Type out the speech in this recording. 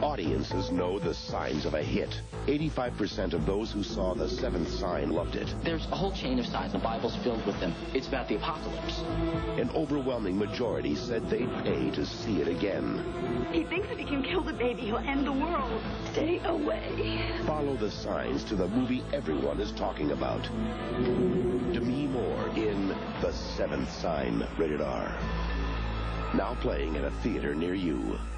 Audiences know the signs of a hit. 85% of those who saw The Seventh Sign loved it. There's a whole chain of signs. The Bible's filled with them. It's about the apocalypse. An overwhelming majority said they'd pay to see it again. He thinks if he can kill the baby, he'll end the world. Stay away. Follow the signs to the movie everyone is talking about. Demi Moore in The Seventh Sign, rated R. Now playing at a theater near you.